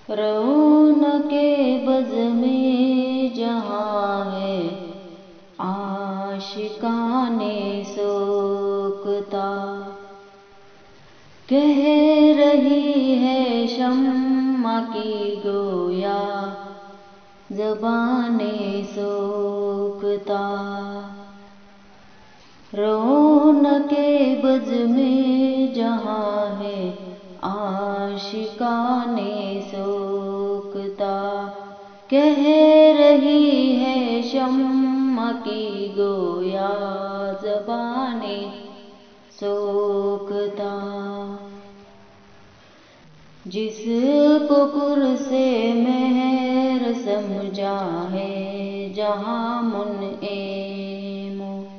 رونق بز میں جہاں ہے عاشقان سوکھتا، کہہ رہی ہے شمع کی گویا زبان سوکھتا۔ رونق بز میں جہاں ہے عاشقان سوکھتا، کہہ رہی ہے شمع کی گویا زبان سوکھتا۔ جس کو قرص مہر سمجھا ہے جہاں منعم،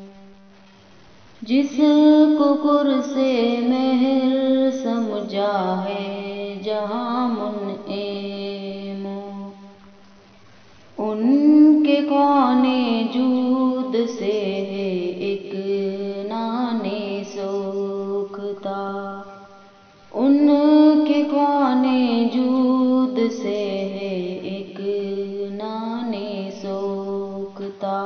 جس کو قرص مہر سمجھا ہے جہاں منعم، ان کے خوان جود سے ہے ایک نان سوکھتا، ان کے خوان جود سے ہے ایک نان سوکھتا۔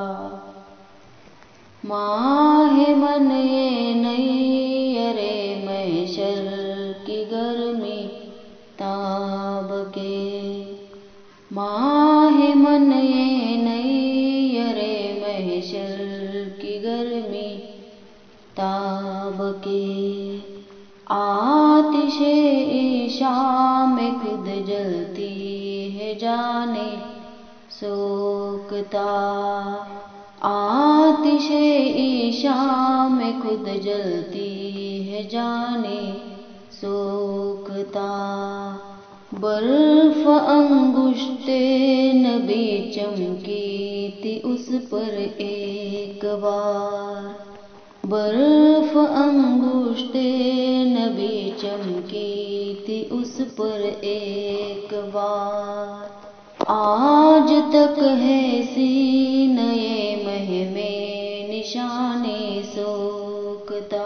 ماہ من نیر محشر کی گرمی تاب کے، ماہ من نیر محشر کی گرمی تاب کے، آتش عشاء میں خود جلتی ہے جان سوکھتا، آتش عشاء میں خود جلتی ہے جان سوکھتا۔ برف انگشت نبی چمکی تھی اس پر ایک بار، برف انگشت نبی چمکی تھی اس پر ایک بار، آج تک ہے سینہ مہ میں نشان سوکھتا،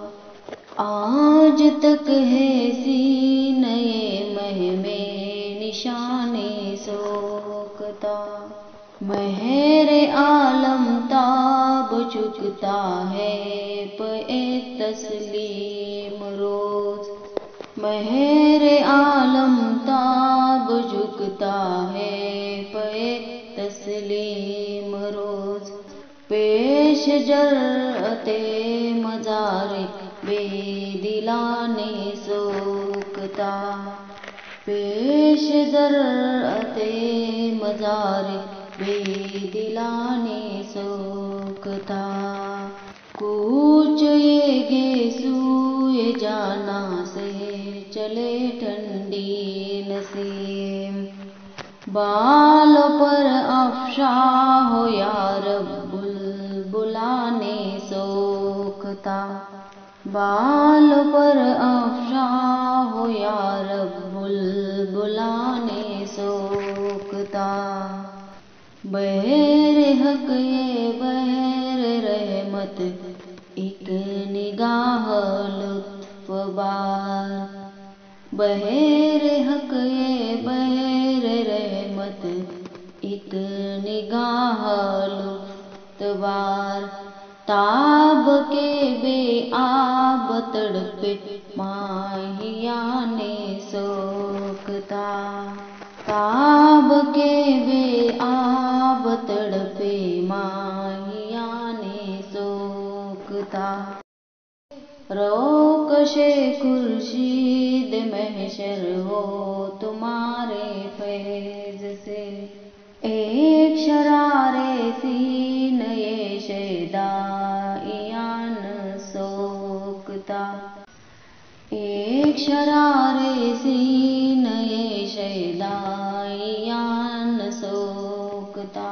آج تک ہے سینہ مہ میں نشان سوکھتا۔ مہر عالم تاب چکتا ہے پہ تسلیم روز، مہر عالم تاب جھکتا ہے پہ تسلیم روز، پیش جرأت مزار بے دلان سوکھتا، پیش جرأت مزار بے دلان سوکھتا۔ کوچ یہ گے سوئے جانا سے چلے ٹھنڈی نسیم، بالوں پر افشاں ہو یا رب بلبلان سوکھتا، بالوں پر افشاں ہو یا رب بلبلان سوکھتا۔ بحر حق یہ بحر رحمت ایک نگاہ لطف بار، بحر حق یہ بحر رحمت ایک نگاہ لطف بار، تاب کے بے آب تڑپے ماہیان سوکھتا، تاب کے بے آب تڑپے ماہیان سوکھتا۔ روکش خورشید محشر ہو تمہارے فیض سے، ایک شرار سینہ شیدائیان سوکھتا، ایک شرار سینہ شیدائیان سوکھتا۔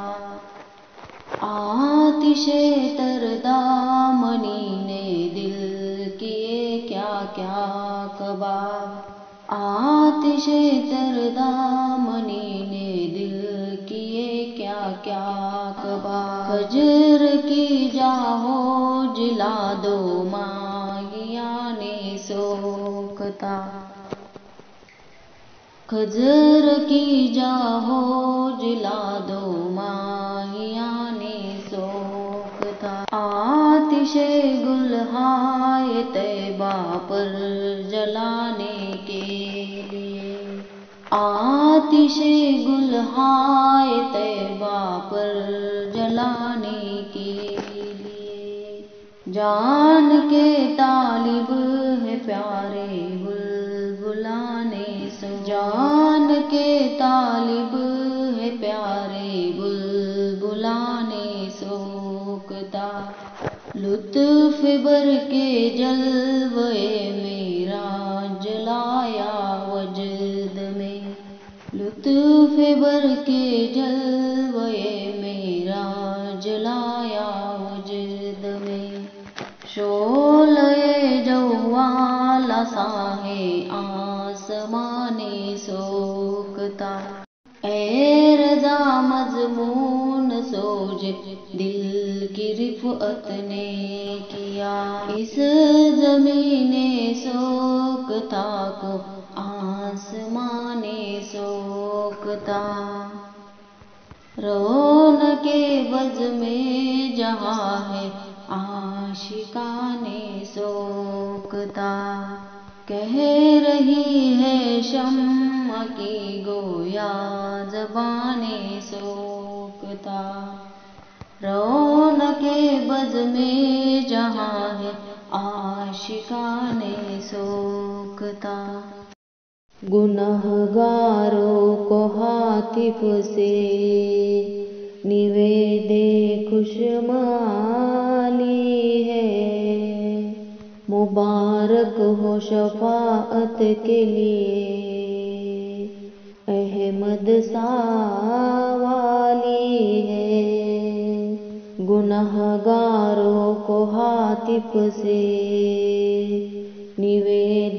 آتش تر دامنی نے دل کیے کیا کیا کباب، آتش تر دامنی نے دل کیے کیا کیا کباب، فجر کی جاہو جلا دو ماہیان سوکھتا، خضر کی جاہو جلا دو ماہیان سوکھتا، آتش گلہائے طیبہ پر جلانے کے لیے، آتش گلہائے طیبہ پر جلانے کے لیے، جان کے طالب ہے پیارے بلبلان سو، جان کے طالب ہے پیارے بلبلان سوکھتا، لطف بر کے جلوے میرا جلایا وجد میں، لطف بر کے جلوے میرا جلایا وجد میں، شعلۂ جوال ساہ آسمان سوکھتا، اے رضا مضمون سوج دل کی رفعت نے کیا، اس زمین سوکھتا کو آسمان سوکھتا، رونق بز میں جہاں ہے عاشقان سوکھتا، کہہ رہی ہے شمع کی گویا زبان سوکھتا، رونق بز میں جہاں ہے عاشقان سوکھتا، گنہگاروں کو ہاتف سے نوید خوشمالی ہے، مبارک ہو شفاعت کے لیے احمد ساوالی ہے، گنہگاروں کو ہاتف سے نوید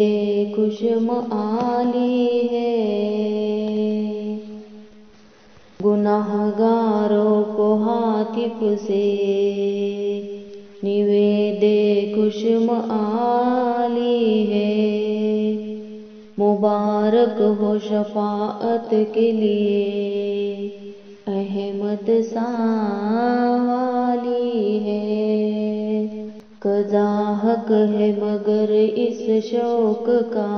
خوشمالی ہے، گنہگاروں کو ہاتف سے نوید خوشمالی ہے، مبارک ہو شفاعت کے لیے احمد ساوالی ہے، قضا حق ہے مگر اس شوق کا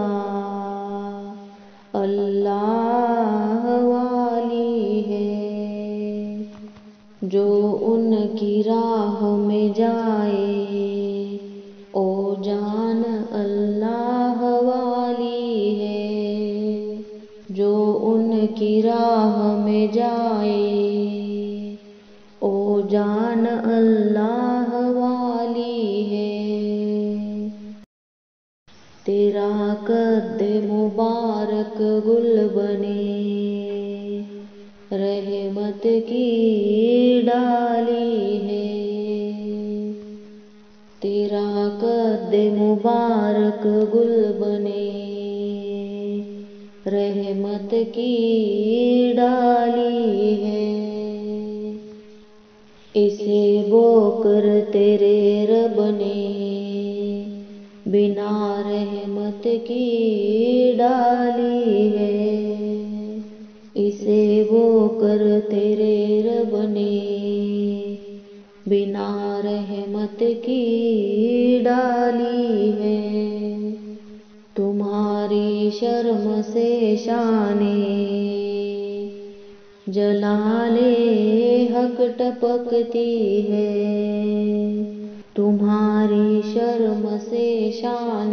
اللہ والی ہے، جو ان کی راہ میں جائے او جان اللہ والی ہے، جو ان کی راہ میں جائے او جان اللہ والی ہے، تیرا قد مبارک گل بنے رحمت کی ڈالی ہے، تیرا قد مبارک گل بنے رحمت کی ڈالی ہے، اسے بو کر تیرے رب نے بنا رحمت کی ڈالی ہے، اسے بو کر تیرے رب نے بنا رحمت کی ڈالی ہے، تمہاری شرم سے شان جلال حق ٹپکتی ہے، تمہاری شرم سے شان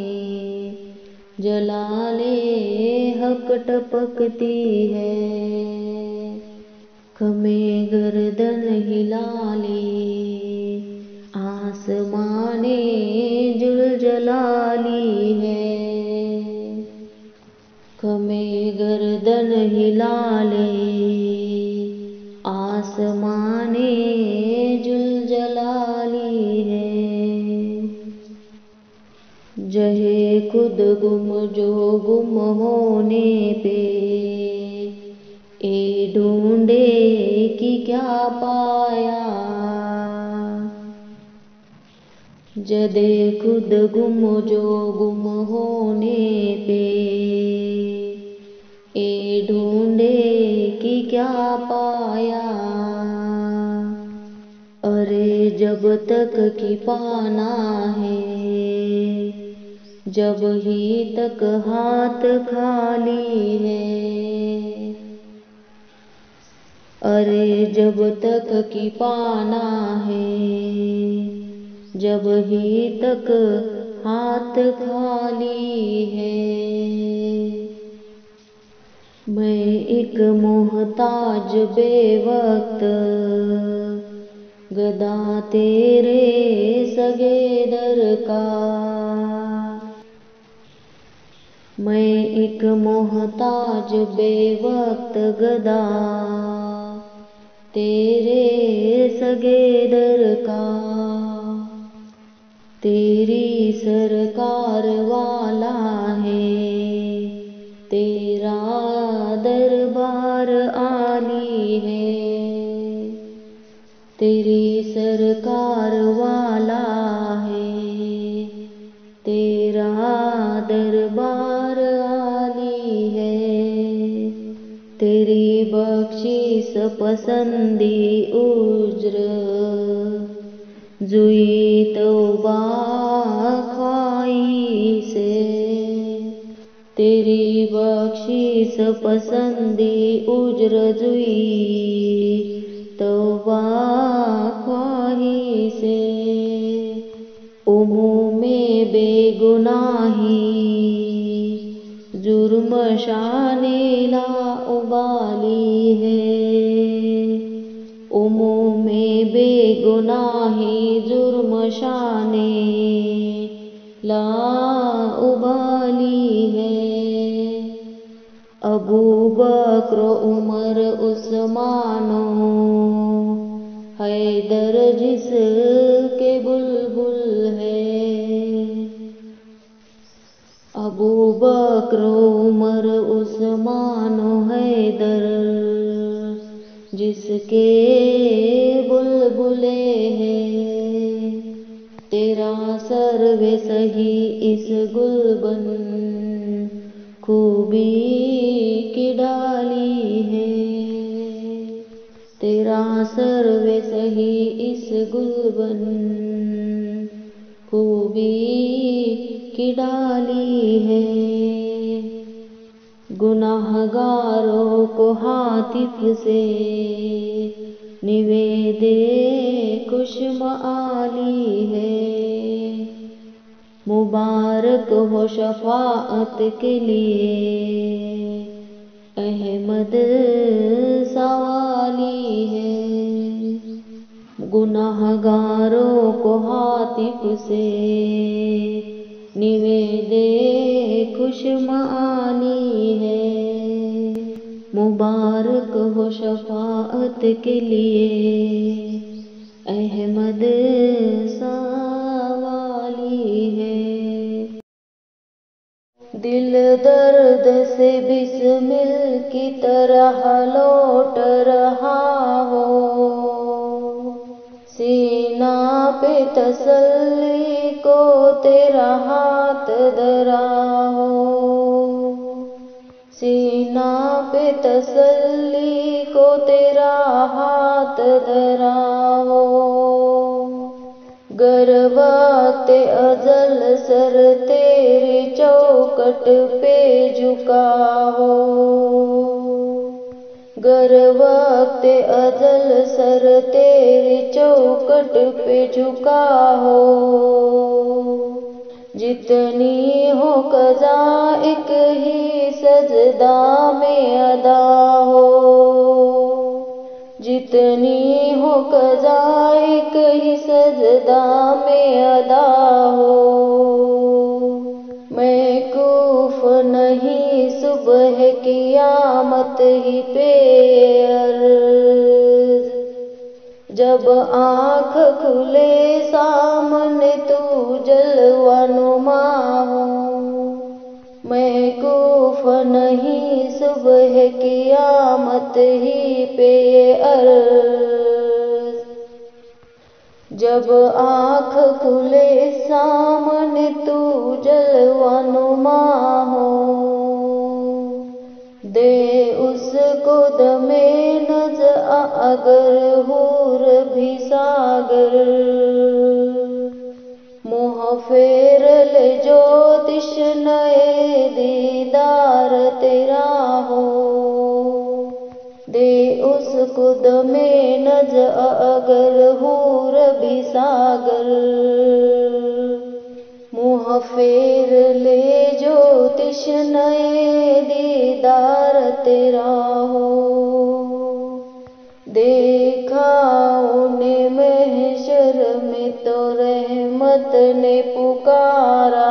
جلال حق ٹپکتی ہے، خم گردن ہلا لے آسمان ذوالجلالی ہے، خم گردن ہلا لے آسمان ذوالجلالی ہے، جہے خود گم جو گم ہونے پہ اے ڈھونڈے کہ کیا پایا، جدے خود گم جو گم ہونے پہ کیا پایا، ارے جب تک کہ پانا ہے، جب ہی تک ہاتھ خالی ہے، ارے جب تک کہ پانا ہے، جب ہی تک ہاتھ خالی ہے۔ میں ایک محتاج بے وقت گدا تیرے سگے در کا، میں ایک محتاج بے وقت گدا تیرے سگے در کا، تیری سرکار والا ہے، تیرا دربار عالی ہے، تیری سرکار والا ہے، تیرا دربار عالی ہے، تیری بخشش پسندی اجر جوئی توبہ خواہی سے، تیری بخشش پسندی اجر جوئی توبہ خواہی سے، عموم بے گناہی جرم شان لا ابالی ہے، عموم بے گناہی جرم شان لا ابالی ہے، ابو بکر عمر عثمان حیدر جس کے بلبل ہے، ابو بکر عمر عثمان حیدر جس کے بلبلے ہیں، تیرا سروے صحیح اس گلبن خوبی کی ڈالی ہے، تیرا سروے صحیح اس گلبن خوبی کی ڈالی ہے، گناہ گاروں کو ہاتف سے نویدے خوش معالی ہے، مبارک ہو شفاعت کے لیے احمد سوالی ہے، گناہ گاروں کو ہاتف سے نویدے خوش معالی ہے، مبارک ہو شفاعت کے لیے احمد سوالی ہے، دل درد سے بسمل کی طرح لوٹ رہا ہو، سینہ پہ تسلی کو تیرا ہاتھ دھرا ہو، سینہ پہ تسلی کو تیرا ہاتھ دھرا ہو، گر وقت ازل سر تیری چوکٹ پہ جھکا ہو، گر وقت ازل سر تیری چوکٹ پہ جھکا ہو، جتنی ہو قضا ایک ہی سجدہ میں ادا ہو، جتنی ہو قضا ایک ہی سجدہ میں ادا ہو، موقوف نہیں صبح قیامت ہی پہ عرض، جب آنکھ کھلے سامنے تو جلوہ نما ہو، موقوف نہیں صبح قیامت ہی پہ عرض، جب آنکھ کھلے سامنے تو جلوہ نما ہو، دے اس کو دم نز اگر حور بھی ساگر منہ پھیر لے جو تشنئے دیدار تیرا ہو دے اس کو دم نز اگر حور بھی ساگر منہ پھیر لے جو تشنئے دیدار تیرا ہو دیکھا انہیں محشر میں تو رحمت نے پکارا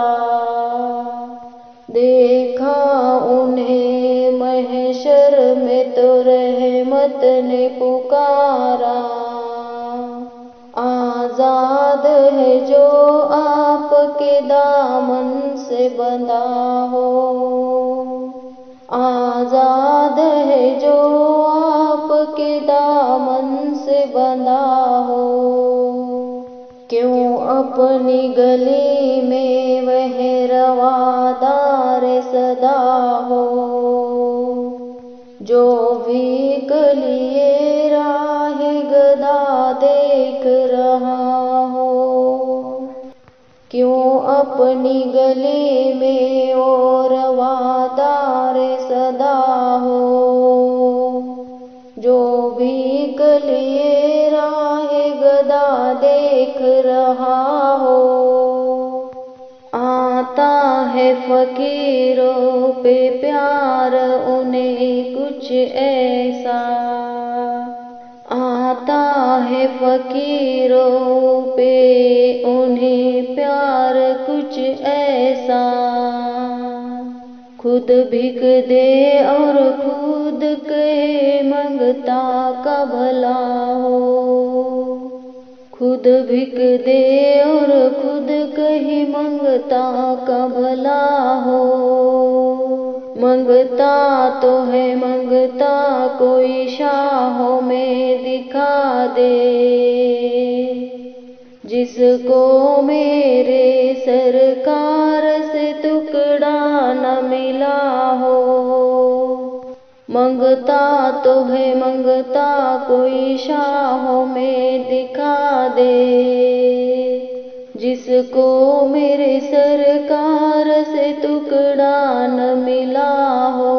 دیکھا انہیں محشر میں تو رحمت نے پکارا آزاد ہے جو آپ کے دامن سے بندھا ہو آزاد ہے جو آپ کے دامن سے بندھا ہو کیوں اپنی گلی میں وہ روادار صدا ہو جو بھیک لیے راہ گدا دیکھ رہا ہو کیوں اپنی گلی میں وہ روادار صدا ہو جو بھیک لیے راہ گدا دیکھ رہا ہو آتا ہے فقیروں پہ پیار انہیں کچھ ایسا آتا ہے فقیروں پہ انہیں پیار کچھ ایسا خود بھیک دے اور خود کہے منگتا کا بھلا ہو خود بھیک دے اور خود کہیں منگتا کا بھلا ہو منگتا تو ہے منگتا کوئی شاہوں میں دکھا دے جس کو میرے سرکار سے ٹکڑا نہ ملا ہو منگتا تو ہے منگتا کوئی شاہوں میں دکھا دے جس کو میرے سرکار سے ٹکڑا نہ ملا ہو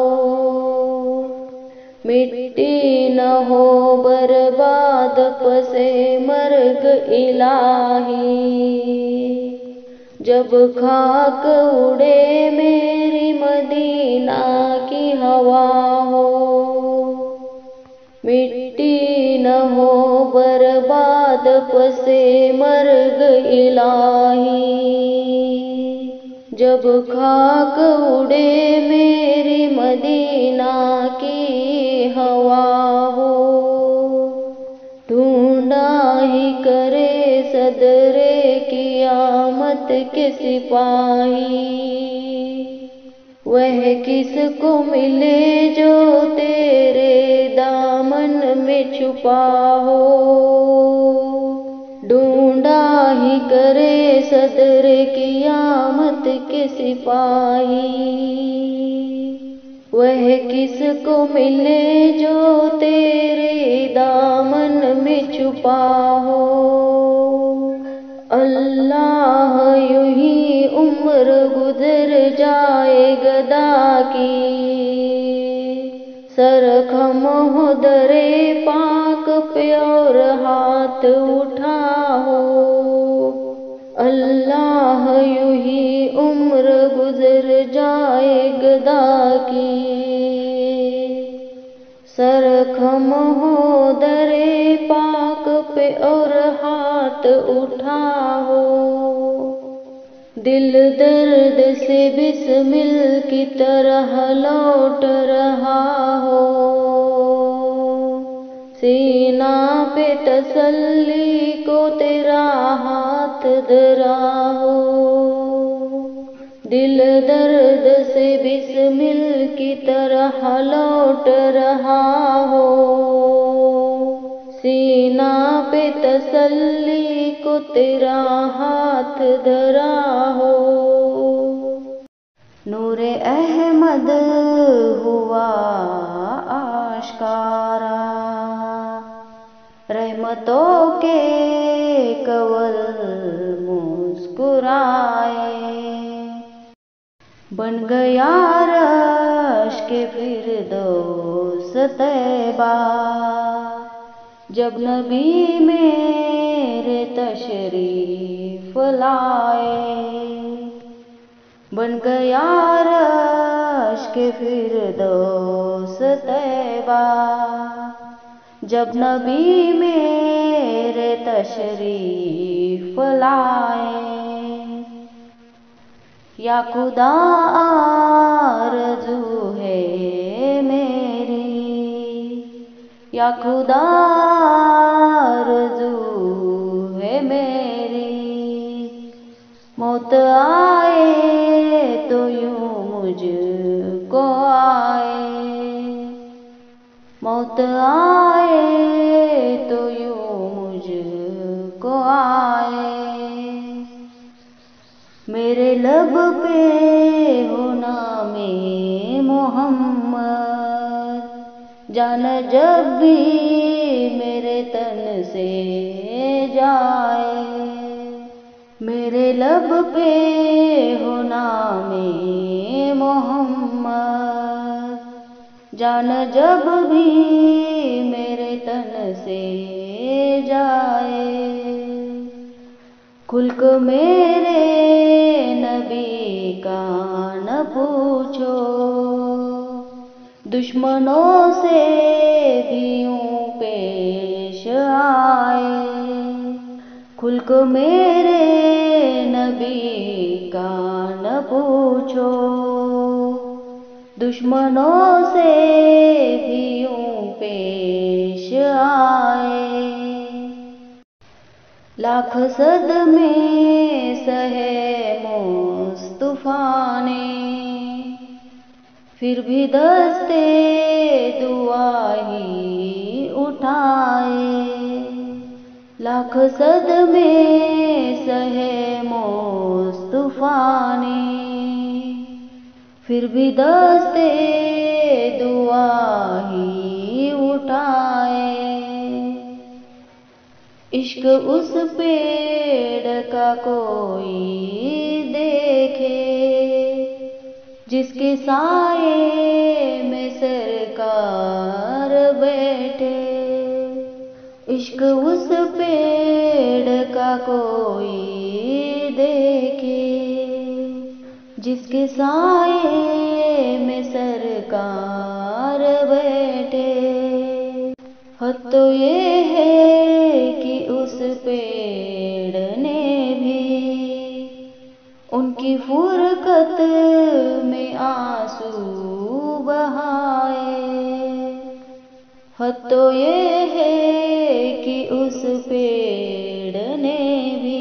مٹی نہ ہو برباد پسے مرگ الہی جب خاک اڑے میری مدینہ کی ہوا ہو مٹی نہ ہو برباد پسے مرگ الہی جب خاک اڑے میری مدینہ کی ہوا ہو ڈھونڈا ہی کرے صدر قیامت کے سپاہی وہ کس کو ملے جو تیرے دامن میں چھپا ہو ڈھونڈا ہی کرے صدر قیامت کے سپاہی وہ کس کو ملے جو تیرے دامن میں چھپا ہو اللہ یوں ہی عمر گزر جائے گدا کی سرخم ہو درے پاک پہ اور ہاتھ اٹھا ہو اللہ یوں ہی عمر گزر جائے گدا کی سرخم ہو درے پاک پہ اور ہاتھ اٹھا ہو دل درد سے بسمل کی طرح لوٹ رہا ہو سینہ پہ تسلی کو تیرا ہاتھ دھرا ہو دل درد سے بسمل کی طرح لوٹ رہا ہو سینہ پہ تسلی کو تیرا ہاتھ دھرا ہو نور احمد ہوا رحمتوں کے کنول مسکرائے، بن گیا عرش کے فردوس طیبہ جب نبی میرے تشریف لائے، بن گیا عرش کے فردوس طیبہ جب نبی میرے تشریف لائے۔ یا خدا آرزو ہے میری، یا خدا آرزو ہے میری، موت آئے تو یوں مجھ کو آئے، موت آئے تو یوں مجھ کو آئے، میرے لب پہ ہو نام محمد، جان جب بھی میرے تن سے جائے، میرے لب پہ ہو نام محمد، جان جب بھی میرے تن سے جائے، خلق میرے نبی کا نہ پوچھو، دشمنوں سے بھی یوں پیش آئے، خلق میرے نبی کا نہ پوچھو، دشمنوں سے بھی یوں پیش آئے، لاکھ صدمے سہے مصطفیٰ نے، پھر بھی دستے دعا ہی اٹھائے، لاکھ صدمے سہے مصطفیٰ نے، پھر بھی دستے دعا ہی اٹھائے، عشق اس پیڑ کا کوئی دیکھے جس کے سائے میں سرکار بیٹھے، عشق اس پیڑ کا کوئی دیکھے جس کے سائے میں سرکار بیٹھے، حد تو یہ ہے کہ اس پیڑ نے بھی ان کی فرقت میں آنسو بہائے، حد تو یہ ہے کہ اس پیڑ نے بھی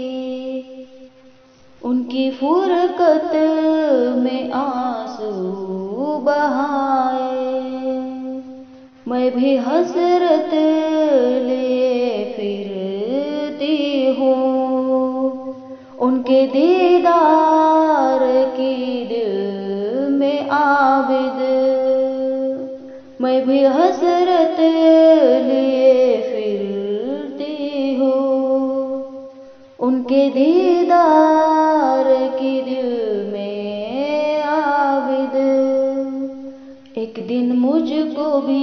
ان کی فرقت میں آنسو بہائے، میں بھی حسرت لیے پھرتی ہوں ان کے دیدار کی دل میں عابد، میں بھی حسرت لیے پھرتی ہوں ان کے دیدار کی دل میں عابد، ایک دن مجھ کو بھی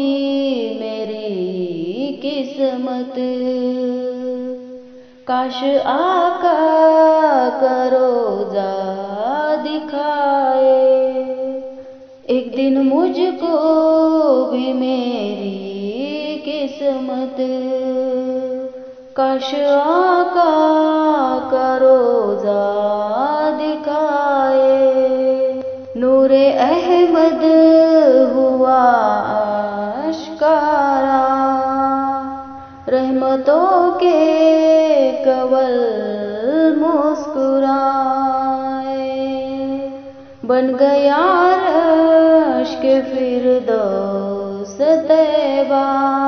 میری قسمت کاش آقا کا روضہ دکھائے، ایک دن مجھ کو بھی میری قسمت کاش آقا کا روضہ دکھائے، نور احمد ہوا آشکارا، رحمتوں کے کنول مسکرائے، بن گیا عرش کے فردوس طیبہ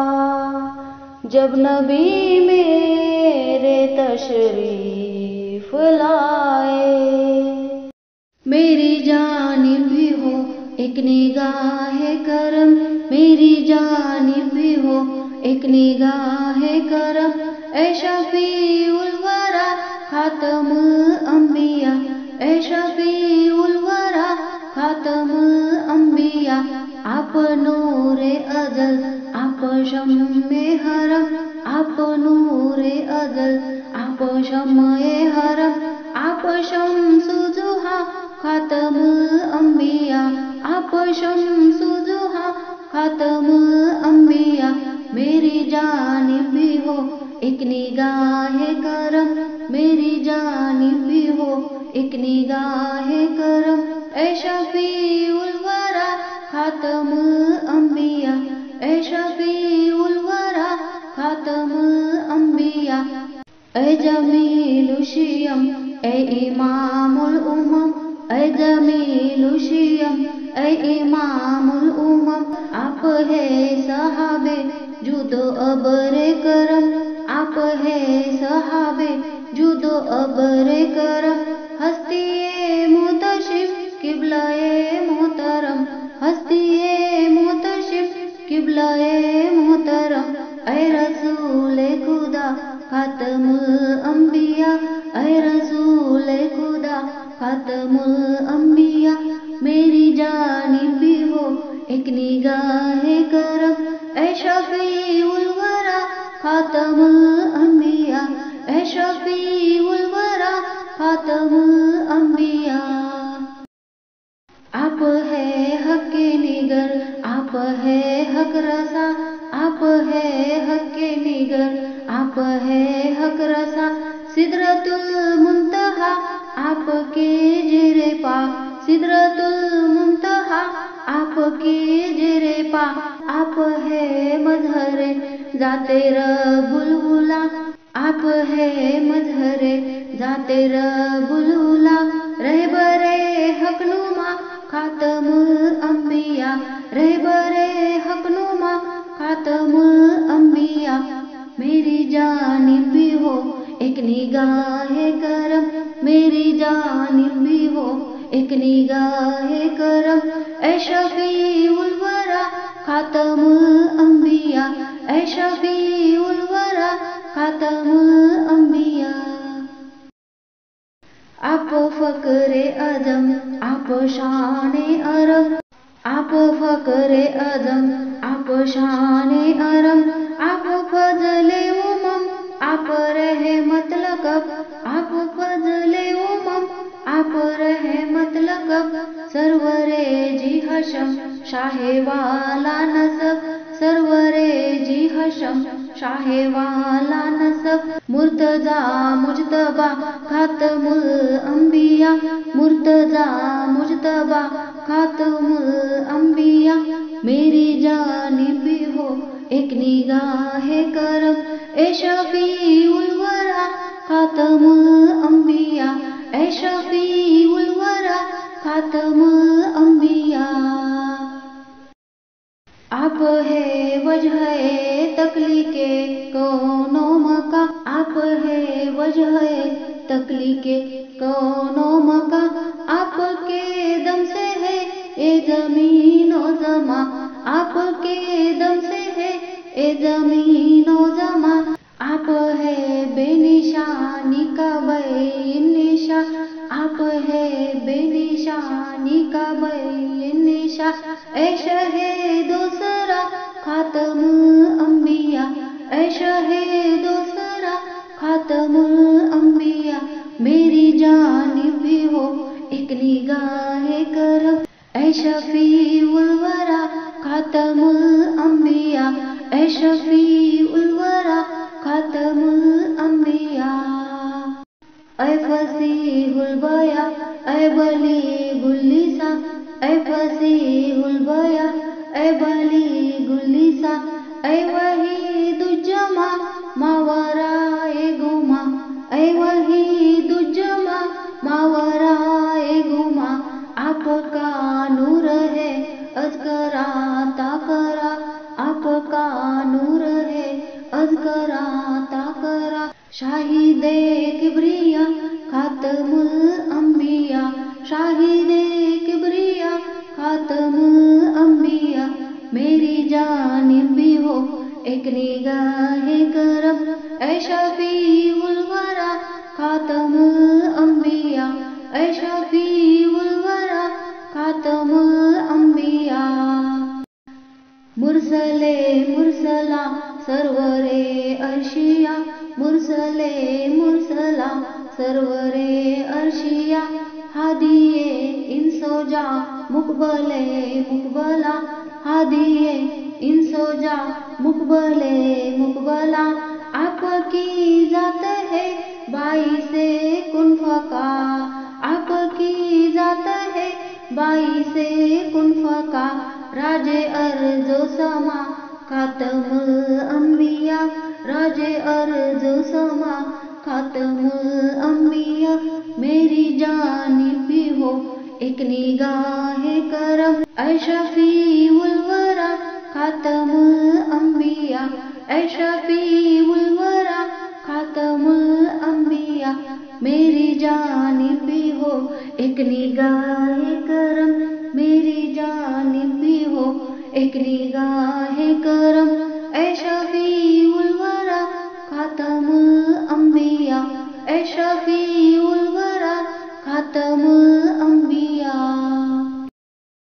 جب نبی میرے تشریف لائے، میری جانب بھی ہو ایک نگاہ کرم، میری جانب بھی ہو ایک نگاہ کرم اے شفیع الورا خاتم الانبیاء اے شفیع الورا خاتم الانبیاء آپ نور ازل آپ شمع حرم آپ نور ازل آپ شمع حرم آپ شمس ضحا خاتم الانبیاء آپ شمس ضحا خاتم الانبیاء میری جانب بھی ہو ایک نگاہ کرم میری جانب بھی ہو ایک نگاہ کرم اے شفیع الورا خاتم الانبیاء اے شفیع الورا خاتم الانبیاء اے جمیل الشیم اے امام الامم اے جمیل الشیم اے امام الامم آپ ہے صاحب جود و ابر کرم آپ ہے صاحب جود و ابر کرم ہستی محتشم قبلہ محترم ہستی محتشم قبلہ محترم اے رسول خدا خاتم الانبیاء اے رسول خدا خاتم الانبیاء میری جانب بھی ہو ایک نگاہ کرم اے شفیع الورا خاتم الانبیاء اے شفیع الورا خاتم الانبیاء آپ ہے حق کے نگر آپ ہے حق رسا آپ ہے حق کے نگر آپ ہے حق رسا سدرۃ المنتہا آپ کے زیر پا سدرۃ المنتہا آپ کے زیر پا آپ ہے مظہر ذات رب العلا آپ ہے مظہر ذات رب العلا رہبر حق نما خاتم الانبیاء رہبر حق نما خاتم الانبیاء میری جانب بھی ہو ایک نگاہ کرم میری جانب بھی ہو ایک نگاہ کرم اے شفیع الورا خاتم الانبیاء اے شفیع الورا خاتم الانبیاء آپ فخر اعظم آپ شان عرب آپ فخر اعظم آپ شان عرب آپ فضل امم آپ رحمت لقب آپ فضل امم آپ رحمت لقب سرور جی حشم شاہ والا نسب سرور جی حشم شاہ والا نسب مرتضی مجتبی خاتم الانبیاء مرتضی مجتبی خاتم الانبیاء میری جانب بھی ہو ایک نگاہ کرم اے شفیع الورا خاتم الانبیاء اے شفیع الورا خاتم الانبیاء آپ ہے وجہ تخلیق کون و مکان آپ ہے وجہ تخلیق کون و مکان آپ کے دم سے ہے اے زمین و زمان آپ کے دم سے ہے اے زمین و زمان آپ ہے بے نشانی کا بے نشان آپ ہے بے نشانی کا بے نشان اے شہید و سرا خاتم الانبیاء اے شہید و سرا خاتم الانبیاء میری جانب بھی ہو ایک نگاہ کرم اے شفیع الورا خاتم الانبیاء اے شفیع الورا خاتم الانبیاء اے فصیح البیاں اے بلیغ اللسان اے فصیح البیاں اے بلیغ اللسان اے وحید الجمع ماورائے گما اے وحید الجمع ماورائے گما آپ کا نور ہے اذکر عطا کرا آپ کا نور ہے اذکر عطا کرا شاہد کبریا خاتم الانبیاء شاہد کبریا خاتم الانبیاء میری جانب بھی ہو ایک نگاہ کرم، اے شفیع الورا خاتم الانبیاء، اے شفیع الورا خاتم الانبیاء۔ مرسل مرسلا سرور عرشیا، مرسل مرسلا سرور عرشیا، ہادی انس و جا مقبل مقبلا، ہادی انس و جا مقبل مقبلا۔ آپ کی ذات ہے باعث کن فکا، آپ کی ذات ہے باعث کن فکا، راج ارض و سما خاتم الانبیاء، راج ارض و سما خاتم الانبیاء۔ میری جانب بھی ہو ایک نگاہ کرم، اے شفیع الورا خاتم الانبیاء، اے شفیع الورا خاتم الانبیاء۔ میری جانب بھی ہو ایک نگاہ کرم، میری جانب بھی ہو ایک نگاہ کرم،